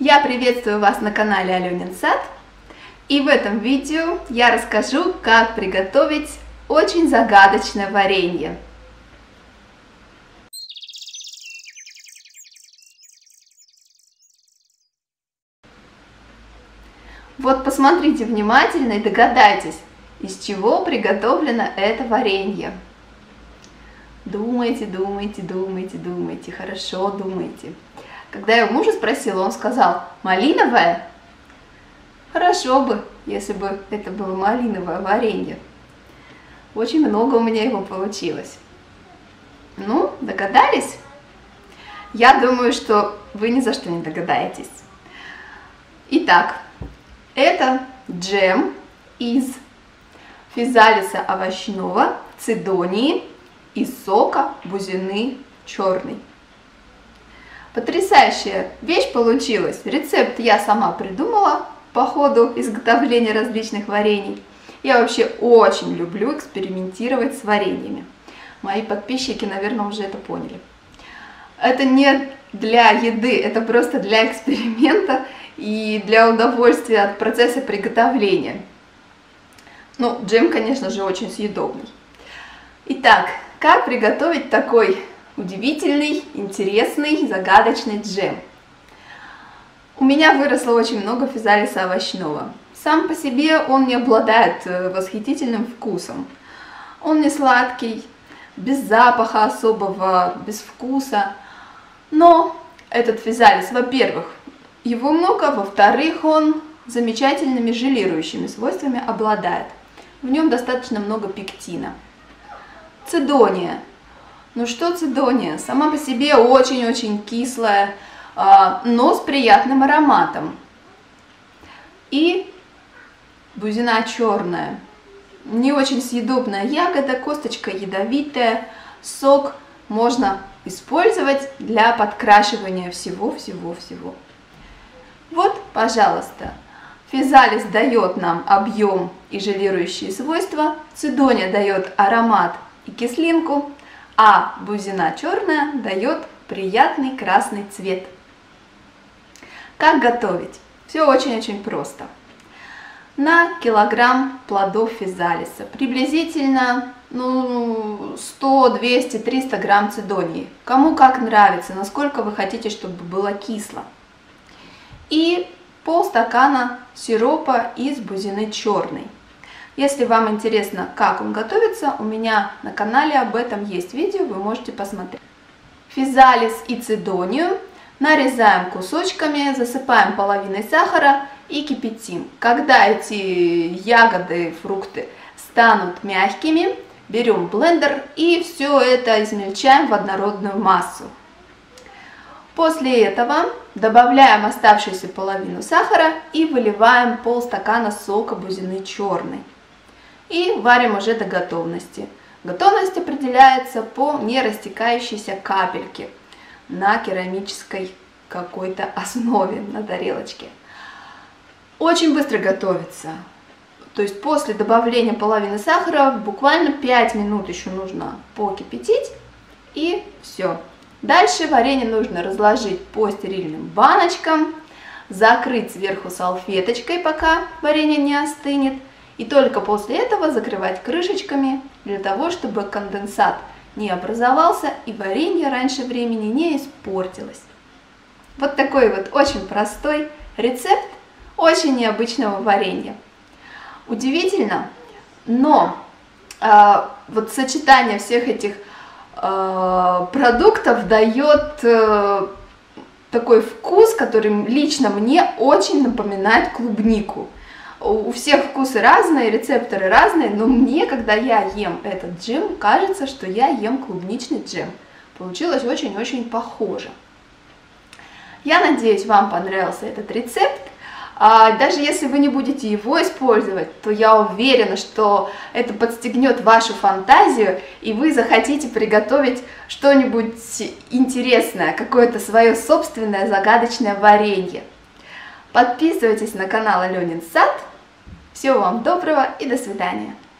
Я приветствую вас на канале Аленин сад, и в этом видео я расскажу, как приготовить очень загадочное варенье. Вот посмотрите внимательно и догадайтесь, из чего приготовлено это варенье. Думайте, думайте, думайте, думайте, хорошо думайте. Когда я у мужа спросила, он сказал: малиновое. Хорошо бы, если бы это было малиновое варенье. Очень много у меня его получилось. Ну, догадались? Я думаю, что вы ни за что не догадаетесь. Итак, это джем из физалиса овощного, цидонии и сока бузины черной. Потрясающая вещь получилась. Рецепт я сама придумала по ходу изготовления различных варений. Я вообще очень люблю экспериментировать с вареньями. Мои подписчики, наверное, уже это поняли. Это не для еды, это просто для эксперимента и для удовольствия от процесса приготовления. Ну, джем, конечно же, очень съедобный. Итак, как приготовить такой удивительный, интересный, загадочный джем? У меня выросло очень много физалиса овощного. Сам по себе он не обладает восхитительным вкусом. Он не сладкий, без запаха особого, без вкуса. Но этот физалис, во-первых, его много, во-вторых, он замечательными желирующими свойствами обладает. В нем достаточно много пектина. Цидония. Ну что цидония? Сама по себе очень-очень кислая, но с приятным ароматом. И бузина черная. Не очень съедобная ягода, косточка ядовитая, сок можно использовать для подкрашивания всего-всего-всего. Вот, пожалуйста, физалис дает нам объем и желирующие свойства, цидония дает аромат и кислинку, а бузина черная дает приятный красный цвет. Как готовить? Все очень-очень просто. На килограмм плодов физалиса приблизительно 100, 200, 300 грамм цидонии. Кому как нравится, насколько вы хотите, чтобы было кисло. И полстакана сиропа из бузины черной. Если вам интересно, как он готовится, у меня на канале об этом есть видео, вы можете посмотреть. Физалис и цидонию нарезаем кусочками, засыпаем половиной сахара и кипятим. Когда эти ягоды, фрукты станут мягкими, берем блендер и все это измельчаем в однородную массу. После этого добавляем оставшуюся половину сахара и выливаем полстакана сока бузины черной. И варим уже до готовности. Готовность определяется по нерастекающейся капельке на керамической какой-то основе, на тарелочке. Очень быстро готовится. То есть после добавления половины сахара буквально 5 минут еще нужно покипятить, и все. Дальше варенье нужно разложить по стерильным баночкам, закрыть сверху салфеточкой, пока варенье не остынет, и только после этого закрывать крышечками, для того, чтобы конденсат не образовался и варенье раньше времени не испортилось. Вот такой вот очень простой рецепт очень необычного варенья. Удивительно, но вот сочетание всех этих продуктов дает такой вкус, который лично мне очень напоминает клубнику. У всех вкусы разные, рецепторы разные, но мне, когда я ем этот джем, кажется, что я ем клубничный джем. Получилось очень-очень похоже. Я надеюсь, вам понравился этот рецепт. Даже если вы не будете его использовать, то я уверена, что это подстегнет вашу фантазию, и вы захотите приготовить что-нибудь интересное, какое-то свое собственное загадочное варенье. Подписывайтесь на канал Аленин сад. Всего вам доброго и до свидания.